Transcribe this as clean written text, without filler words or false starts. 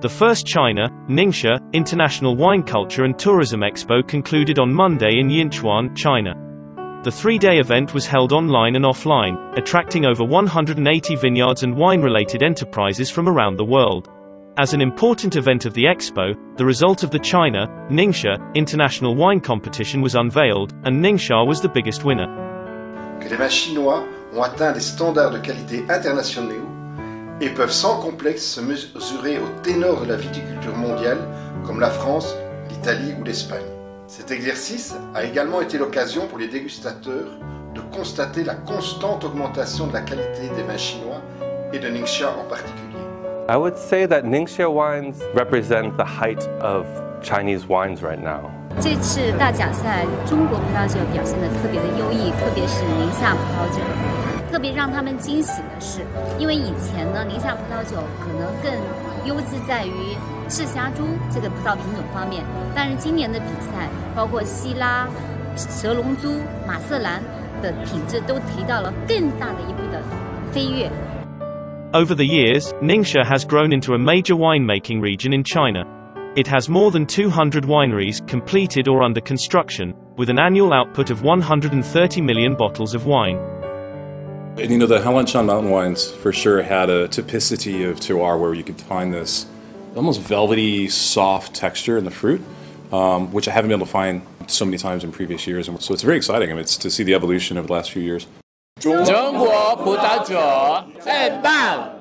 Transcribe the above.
The first China, Ningxia, International Wine Culture and Tourism Expo concluded on Monday in Yinchuan, China. The three-day event was held online and offline, attracting over 180 vineyards and wine-related enterprises from around the world. As an important event of the expo, the result of the China, Ningxia, International Wine Competition was unveiled, and Ningxia was the biggest winner. Que les vins chinois ont atteint des standards de qualité internationaux et peuvent sans complexe se mesurer au ténor de la viticulture mondiale comme la France, l'Italie ou l'Espagne. Cet exercice a également été l'occasion pour les dégustateurs de constater la constante augmentation de la qualité des vins chinois et de Ningxia en particulier. I would say that Ningxia wines represent the height of Chinese wines right now. 这次大奖赛，中国葡萄酒表现得特别的优异，特别是宁夏葡萄酒。特别让他们惊喜的是，因为以前呢，宁夏葡萄酒可能更优质在于赤霞珠这个葡萄品种方面，但是今年的比赛，包括西拉、蛇龙珠、马瑟兰的品质都提到了更大的一步的飞跃。 Over the years, Ningxia has grown into a major winemaking region in China. It has more than 200 wineries completed or under construction, with an annual output of 130 million bottles of wine. And you know, the Helanchang mountain wines for sure had a typicity of terroir where you could find this almost velvety, soft texture in the fruit, which I haven't been able to find so many times in previous years. And so it's very exciting. I mean, it's to see the evolution over the last few years. 中国葡萄酒最棒！